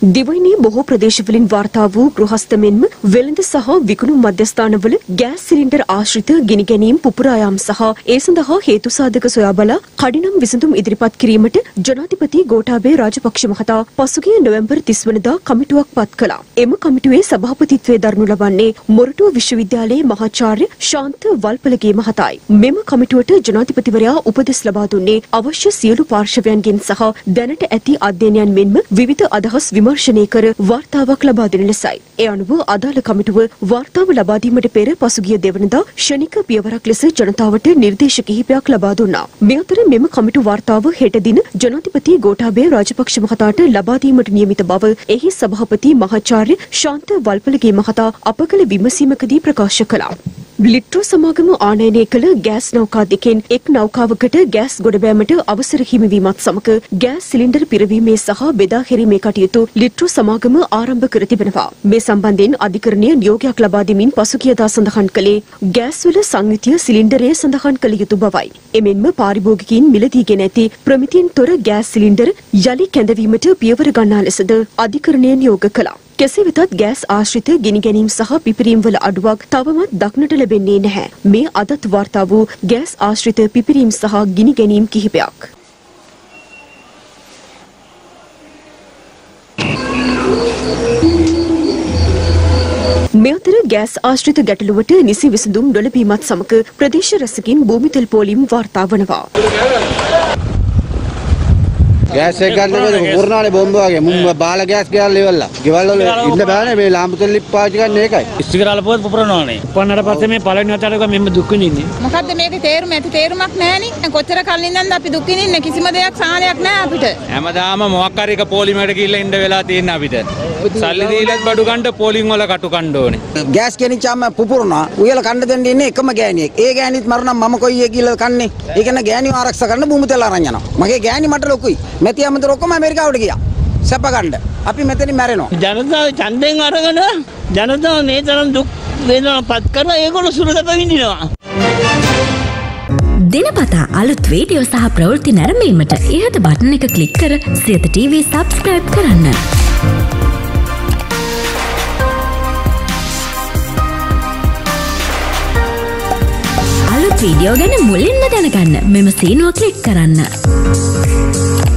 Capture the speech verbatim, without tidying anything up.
දිවයිනේ බොහෝ ප්‍රදේශවලින් වාර්තා වූ ගෘහස්ත මෙන්ම වෙළඳ සහ විකුණු මධ්‍යස්ථානවල ගෑස් සිලින්ඩර් ආශ්‍රිත ගිනි ගැනීම් පුපුරා යාම සහ ඒ සඳහා හේතු සාධක සොයා බලා කඩිනම් විසඳුම් ඉදිරිපත් කිරීමට ජනාධිපති ගෝඨාභය රාජපක්ෂ මහතා පසුගිය නොවැම්බර් තිස් වනදා කමිටුවක් පත් කළා. එම කමිටුවේ සභාපතිත්වයේ දරනු ලබන්නේ මොරටුව විශ්වවිද්‍යාලයේ මහාචාර්ය ශාන්ත වල්පලගේ මහතායි. මෙම කමිටුවට ජනාධිපතිවරයා උපදෙස් ලබා දුන්නේ අවශ්‍ය සියලු පාර්ශවයන්ගෙන් සහ දැනට ඇති අධ්‍යයනයන් මෙන්ම විවිධ අදහස් විමර්ශනය කර වාර්තාවක් ලබා දෙන ලෙසයි. ඒ අනුව අදාළ කමිටුව වාර්තාව ලබා දීමට පෙර පසුගිය දෙවනදා ෂණික පියවරක් ලෙස ජනතාවට නිර්දේශ කිහිපයක් ලබා දුන්නා. මේ අතර මෙම කමිටු වාර්තාව හෙට දින ජනාධිපති ගෝඨාභය රාජපක්ෂ මහතාට ලබා දීමට නියමිත බව එහි සභාපති මහාචාර්ය ශාන්ත වල්පලගේ මහතා අප කළ විමසීමකදී ප්‍රකාශ කළා. ලිට්‍රෝ සමාගම ආනයනය කළ ගෑස් නෞකා දෙකෙන් එක් නෞකාවකට ගෑස් ගොඩබෑමට අවසර හිමිවීමත් සමග ගෑස් සිලින්ඩර් පිරවීමේ සහ බෙදා හැරීමේ කටයුතු ලිට්‍රෝ සමාගම ආරම්භ කර තිබෙනවා. මේ සම්බන්ධයෙන් අධිකරණය නියෝගයක් ලබා දෙමින් පසුගියදා සඳහන් කළේ ගෑස්වල සංයුතිය සිලින්ඩරය සඳහන් කළ යුතු බවයි. එමෙන්ම පාරිභෝගිකයින් මිලදී ගෙන ඇති ප්‍රමිතියෙන් තොර ගෑස් සිලින්ඩර් යලි කැඳවීමට පියවර ගන්නා ලෙසද අධිකරණය නියෝග කළා. කෙසේ වෙතත් ගෑස් ආශ්‍රිත ගිනි ගැනීම් සහ පිපිරීම් වල අඩුවක් තවමත් දක්නට ලැබෙන්නේ නැහැ. මේ අදත් වාර්තා වූ ගෑස් ආශ්‍රිත පිපිරීම් සහ ගිනි ගැනීම් කිහිපයක්. මේ අතර ගෑස් ආශ්‍රිත ගැටලුවට නිසි විසඳුම් නොලැබීමත් සමග ප්‍රදේශ රැසකින් භූමි තෙල් පෝලිම් වාර්තා වනවා. ගෑස් එක ගන්න බෑ පුරනාලේ බෝම්බ වගේ මුම් බාල ගෑස් ගෑල් ඉවල්ලා. ගෙවල් වල ඉන්න බෑනේ මේ ලාම්පු තෙල් පාවිච්චි කරන්නේ ඒකයි. ඉස්තිකරාල පොත් පුපුරනවානේ. පුපන්නට පස්සේ මේ පළවෙනි වතාවට මෙන්න දුක් විඳින්නේ. මොකද්ද මේකේ තේරුම? ඇති තේරුමක් නැහනේ. කොච්චර කලින් ඉඳන්ද අපි දුක් විඳින්නේ කිසිම දෙයක් සාහනයක් නැහැ අපිට. හැමදාම මොකක් හරි එක පොලිමේට ගිහිල්ලා ඉන්න වෙලා තියෙන අපිට. සල්ලි දීලත් බඩු ගන්න පොලිම් වල කටු කන්න ඕනේ. ගෑස් කෙනිච්චාම පුපුරනවා. උයල කන්න දෙන්නේ ඉන්නේ එකම ගෑණියෙක්. ඒ ගෑණිත් මරනම් මම කොයියේ කියලා කන්නේ. ඒ කියන්නේ ගෑණිව ආරක්ෂා කරන්න භූමි තෙල් අරන් යනවා. මගේ ගෑණි මට ලොකුයි. මෙති අමතර ඔක්කොම ඇමරිකාවට ගියා. සැප ගන්න. අපි මෙතනින් මැරෙනවා. ජනතාව ඡන්දයෙන් අරගෙන ජනතාව මේ තරම් දුක් වේදනාපත් කරලා ඒගොල්ලෝ සුරකට විඳිනවා. දිනපතා අලුත් වීඩියෝ සහ ප්‍රවෘත්ති නැරඹීමට ඉහත බටන් එක ක්ලික් කර සියත ටීවී සබ්ස්ක්‍රයිබ් කරන්න. අලුත් වීඩියෝ ගැන මුලින්ම දැනගන්න මෙම සීනුව ක්ලික් කරන්න.